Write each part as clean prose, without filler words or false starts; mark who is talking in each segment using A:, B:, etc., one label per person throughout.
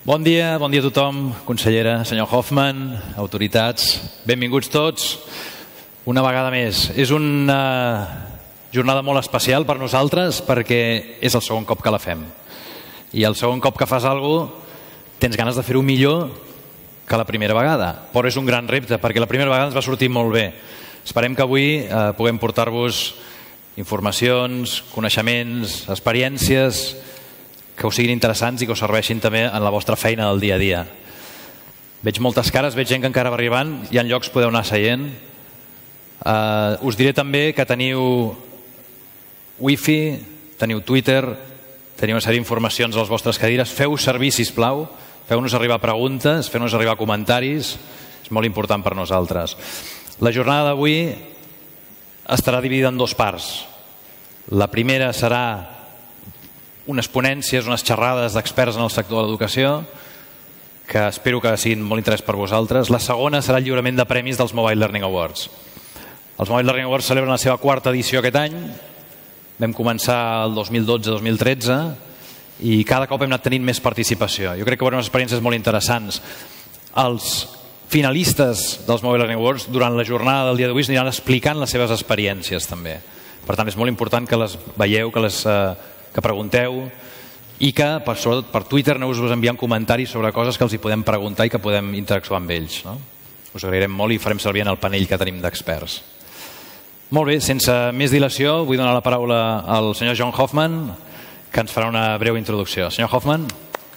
A: Bon dia a tothom, consellera, senyor Hoffman, autoritats, benvinguts tots una vegada més. És una jornada molt especial per nosaltres perquè és el segon cop que la fem. I el segon cop que fas alguna cosa tens ganes de fer-ho millor que la primera vegada, però és un gran repte perquè la primera vegada ens va sortir molt bé. Esperem que avui puguem portar-vos informacions, coneixements, experiències que us siguin interessants i que us serveixin també en la vostra feina del dia a dia. Veig moltes cares, veig gent que encara va arribant, hi ha llocs podeu anar seient. Us diré també que teniu wifi, teniu Twitter, teniu una sèrie d'informacions a les vostres cadires. Feu-ho servir, sisplau, feu-nos arribar preguntes, feu-nos arribar comentaris, és molt important per nosaltres. La jornada d'avui estarà dividida en dues parts. La primera serà unes ponències, unes xerrades d'experts en el sector de l'educació que espero que siguin molt interès per vosaltres. La segona serà el lliurament de premis dels Mobile Learning Awards. Els Mobile Learning Awards celebren la seva quarta edició aquest any. Vam començar el 2012-2013 i cada cop hem anat tenint més participació. Jo crec que veurem unes experiències molt interessants. Els finalistes dels Mobile Learning Awards durant la jornada del dia d'avui aniran explicant les seves experiències també. Per tant, és molt important que les veieu, que pregunteu i que, sobretot per Twitter, aneu-vos enviant comentaris sobre coses que els hi podem preguntar i que podem interactuar amb ells. Us agrairem molt i farem servir en el panell que tenim d'experts. Molt bé, sense més dilació, vull donar la paraula al senyor John Hoffman, que ens farà una breu introducció. Senyor Hoffman.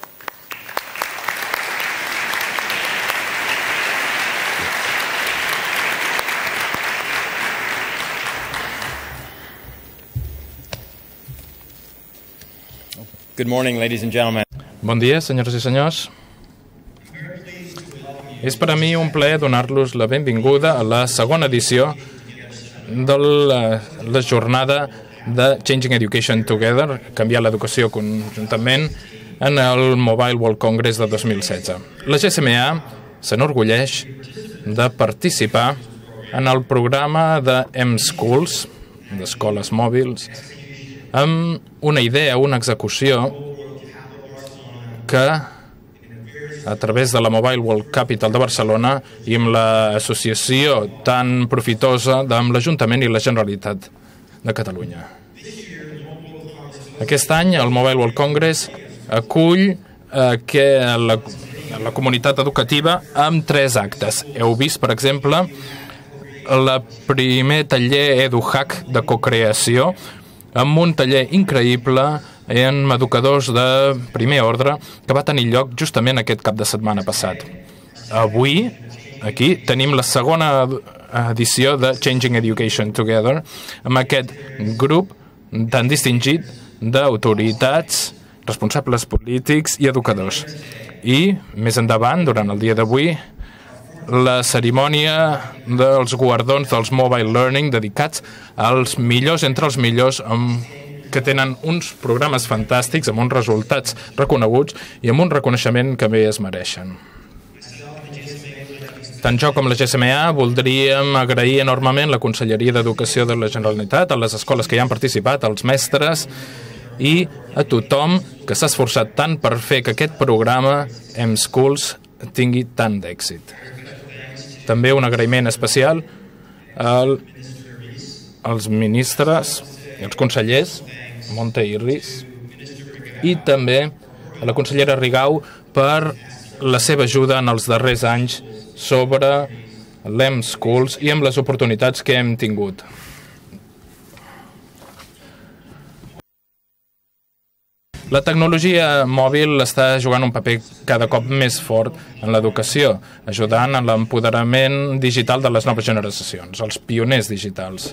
B: Good morning, ladies and gentlemen.
C: Bon dia, senyores i senyors. És per a mi un plaer donar-los la benvinguda a la segona edició de la jornada de Changing Education Together, canviar l'educació conjuntament, en el Mobile World Congress de 2016. La GSMA s'enorgulleix de participar en el programa de M-Schools, d'escoles mòbils, amb una idea, una execució que a través de la Mobile World Capital de Barcelona i amb l'associació tan profitosa amb l'Ajuntament i la Generalitat de Catalunya. Aquest any el Mobile World Congress acull la comunitat educativa amb 3 actes. Heu vist, per exemple, el primer taller EduHack de cocreació, amb un taller increïble amb educadors de primer ordre que va tenir lloc justament aquest cap de setmana passat. Avui, aquí, tenim la segona edició de Changing Education Together amb aquest grup tan distingit d'autoritats, responsables polítics i educadors. I, més endavant, durant el dia d'avui, la cerimònia dels guardons dels Mobile Learning dedicats als millors entre els millors que tenen uns programes fantàstics amb uns resultats reconeguts i amb un reconeixement que bé es mereixen. Tant jo com la GSMA voldríem agrair enormement la Conselleria d'Educació de la Generalitat, a les escoles que hi han participat, als mestres i a tothom que s'ha esforçat tant per fer que aquest programa M-Schools tingui tant d'èxit. També un agraïment especial als ministres i als consellers, Monte i Riz, i també a la consellera Rigau per la seva ajuda en els darrers anys sobre l'M-Schools i amb les oportunitats que hem tingut. La tecnologia mòbil està jugant un paper cada cop més fort en l'educació, ajudant en l'empoderament digital de les noves generacions, els pioners digitals.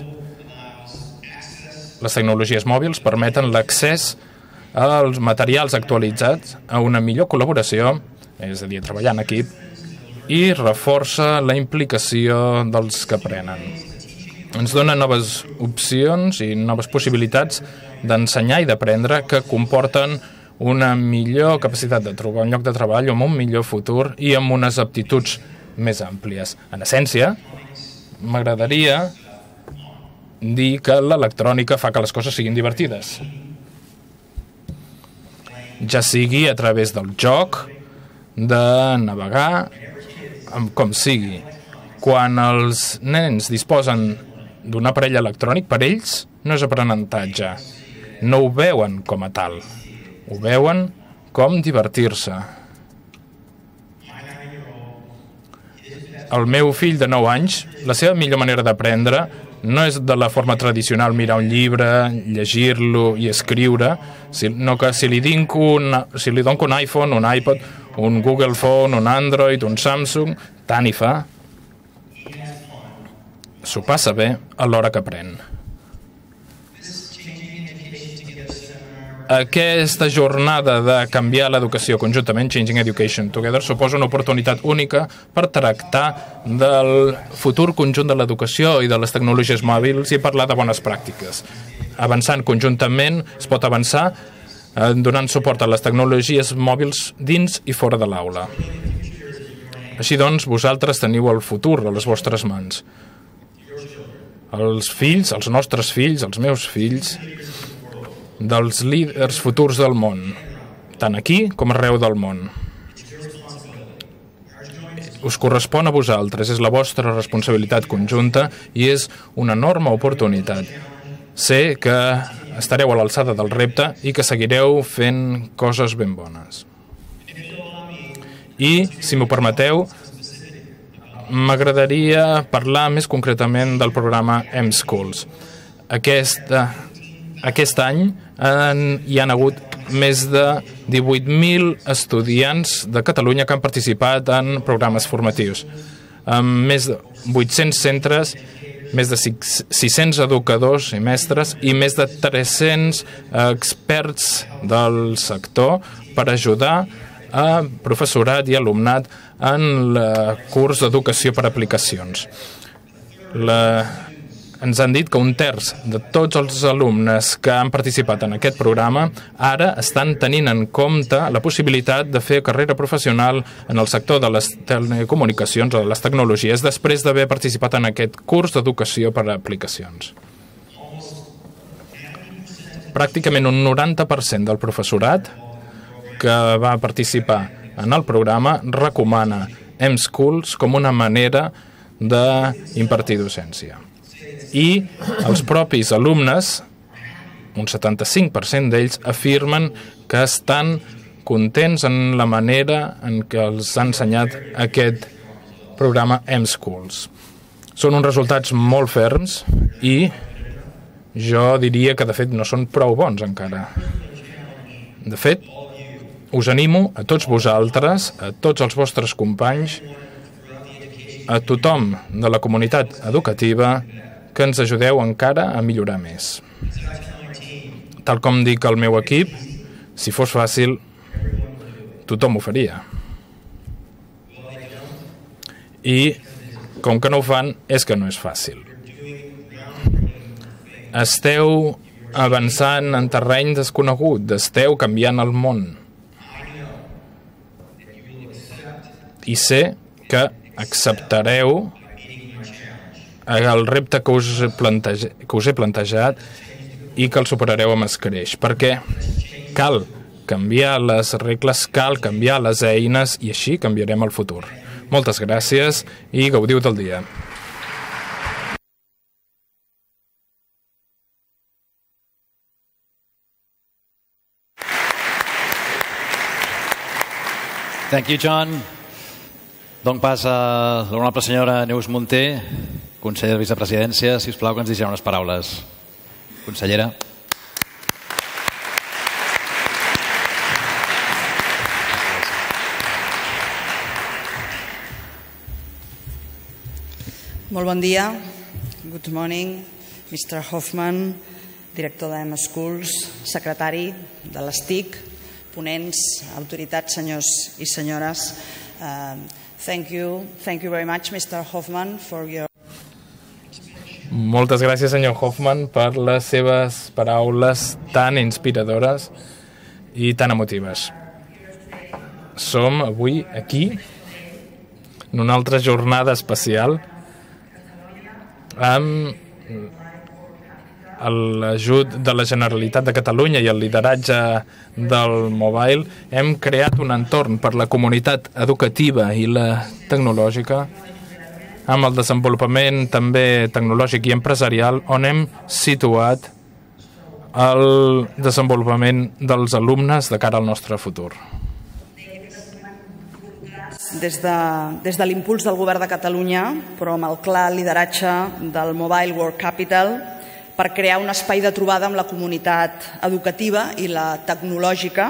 C: Les tecnologies mòbils permeten l'accés als materials actualitzats, a una millor col·laboració, és a dir, treballar en equip, i reforça la implicació dels que aprenen. Ens dona noves opcions i noves possibilitats d'ensenyar i d'aprendre que comporten una millor capacitat de trobar un lloc de treball amb un millor futur i amb unes aptituds més àmplies. En essència, m'agradaria dir que l'electrònica fa que les coses siguin divertides. Ja sigui a través del joc, de navegar com sigui. Quan els nens disposen d'un aparell electrònic, per ells no és aprenentatge. No ho veuen com a tal. Ho veuen com divertir-se. El meu fill de 9 anys, la seva millor manera d'aprendre no és de la forma tradicional mirar un llibre, llegir-lo i escriure, sinó que si li dono un iPhone, un iPod, un Google Phone, un Android, un Samsung, tant hi fa. S'ho passa bé a l'hora que aprèn. Aquesta jornada de canviar l'educació conjuntament, Changing Education Together, suposa una oportunitat única per tractar del futur conjunt de l'educació i de les tecnologies mòbils i parlar de bones pràctiques. Avançant conjuntament es pot avançar donant suport a les tecnologies mòbils dins i fora de l'aula. Així doncs, vosaltres teniu el futur a les vostres mans. Els fills, els nostres fills, els meus fills, dels líders futurs del món, tant aquí com arreu del món. Us correspon a vosaltres, és la vostra responsabilitat conjunta i és una enorme oportunitat. Sé que estareu a l'alçada del repte i que seguireu fent coses ben bones. I, si m'ho permeteu, m'agradaria parlar més concretament del programa M-Schools. Aquest any hi han hagut més de 18.000 estudiants de Catalunya que han participat en programes formatius. Amb més de 800 centres, més de 600 educadors i mestres i més de 300 experts del sector per ajudar a professorat i alumnat en el curs d'educació per aplicacions. Ens han dit que 1/3 de tots els alumnes que han participat en aquest programa ara estan tenint en compte la possibilitat de fer carrera professional en el sector de les telecomunicacions o de les tecnologies després d'haver participat en aquest curs d'educació per aplicacions. Pràcticament un 90% del professorat que va participar en el programa recomana M-Schools com una manera d'impartir docència. I els propis alumnes, un 75% d'ells, afirmen que estan contents en la manera en què els ha ensenyat aquest programa M-Schools. Són uns resultats molt ferms i jo diria que, de fet, no són prou bons encara. De fet, us animo a tots vosaltres, a tots els vostres companys, a tothom de la comunitat educativa, que ens ajudeu encara a millorar més. Tal com dic al meu equip, si fos fàcil, tothom ho faria. I, com que no ho fan, és que no és fàcil. Esteu avançant en terreny desconegut, esteu canviant el món. I sé que acceptareu el repte que us he plantejat i que el superareu amb escreix, perquè cal canviar les regles, cal canviar les eines i així canviarem el futur. Moltes gràcies i gaudiu del dia.
A: Thank you, John. Dono pas a l'honorable senyora Neus Munté, conseller de vicepresidència, si us plau, que ens dirigirà unes paraules. Consellera.
D: Molt bon dia. Good morning, Mr. Hoffman, director de M-Schools, secretari de l'ESTIC, ponents, autoritats, senyors i senyores. Thank you very much, Mr. Hoffman, for your...
C: Moltes gràcies, senyor Hoffman, per les seves paraules tan inspiradores i tan emotives. Som avui aquí, en una altra jornada especial, amb l'ajut de la Generalitat de Catalunya i el lideratge del mobile, hem creat un entorn per la comunitat educativa i la tecnològica, amb el desenvolupament també tecnològic i empresarial, on hem situat el desenvolupament dels alumnes de cara al nostre futur.
D: Des de l'impuls del Govern de Catalunya, però amb el clar lideratge del Mobile World Capital, per crear un espai de trobada amb la comunitat educativa i la tecnològica,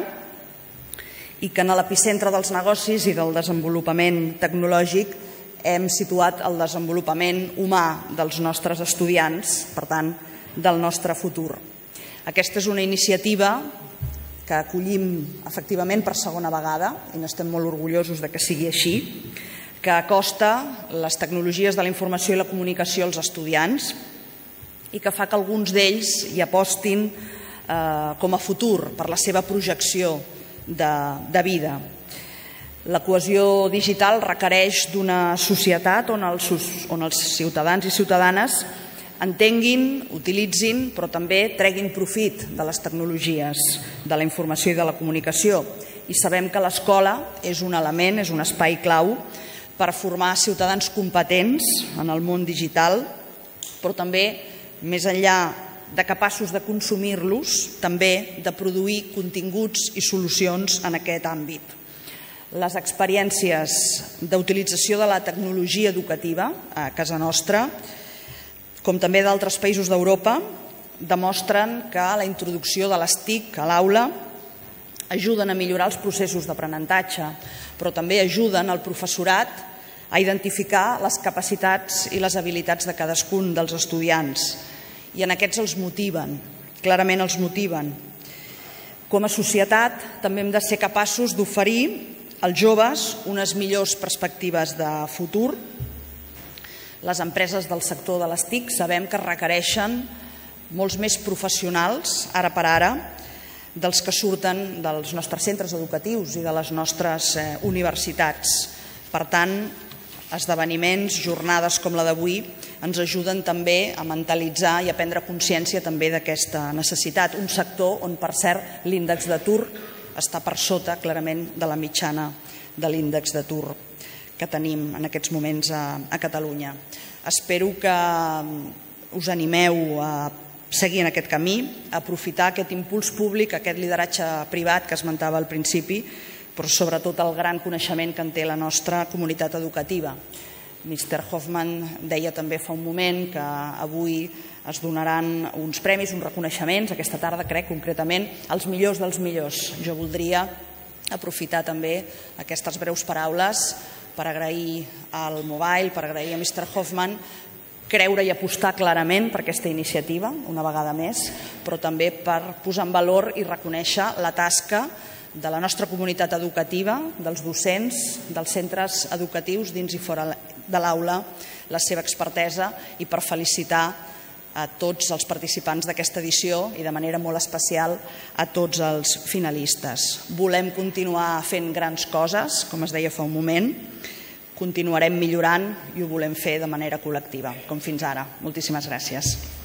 D: i que en l'epicentre dels negocis i del desenvolupament tecnològic hem situat el desenvolupament humà dels nostres estudiants, per tant, del nostre futur. Aquesta és una iniciativa que acollim efectivament per segona vegada, i n'estem molt orgullosos de que sigui així, que acosta les tecnologies de la informació i la comunicació als estudiants i que fa que alguns d'ells hi apostin com a futur per la seva projecció de vida. La cohesió digital requereix d'una societat on els ciutadans i ciutadanes entenguin, utilitzin, però també treguin profit de les tecnologies de la informació i de la comunicació. I sabem que l'escola és un element, és un espai clau per formar ciutadans competents en el món digital, però també, més enllà de capaços de consumir-los, també de produir continguts i solucions en aquest àmbit. Les experiències d'utilització de la tecnologia educativa a casa nostra, com també d'altres països d'Europa, demostren que la introducció de les TIC a l'aula ajuden a millorar els processos d'aprenentatge, però també ajuden el professorat a identificar les capacitats i les habilitats de cadascun dels estudiants. I en aquests els motiven, clarament els motiven. Com a societat també hem de ser capaços d'oferir als joves unes millors perspectives de futur. Les empreses del sector de les TIC sabem que requereixen molts més professionals, ara per ara, dels que surten dels nostres centres educatius i de les nostres universitats. Per tant, esdeveniments, jornades com la d'avui, ens ajuden també a mentalitzar i a prendre consciència també d'aquesta necessitat. Un sector on, per cert, l'índex d'atur està per sota, clarament, de la mitjana de l'índex d'atur que tenim en aquests moments a Catalunya. Espero que us animeu a seguir en aquest camí, a aprofitar aquest impuls públic, aquest lideratge privat que esmentava al principi, però sobretot el gran coneixement que en té la nostra comunitat educativa. Mr. Hoffman deia també fa un moment que avui es donaran uns premis, uns reconeixements, aquesta tarda crec concretament, als millors dels millors. Jo voldria aprofitar també aquestes breus paraules per agrair al Mobile, per agrair a Mr. Hoffman, creure i apostar clarament per aquesta iniciativa, una vegada més, però també per posar en valor i reconèixer la tasca de la nostra comunitat educativa, dels docents, dels centres educatius dins i fora de l'aula, la seva expertesa, i per felicitar a tots els participants d'aquesta edició i de manera molt especial a tots els finalistes. Volem continuar fent grans coses, com es deia fa un moment, continuarem millorant i ho volem fer de manera col·lectiva, com fins ara. Moltíssimes gràcies.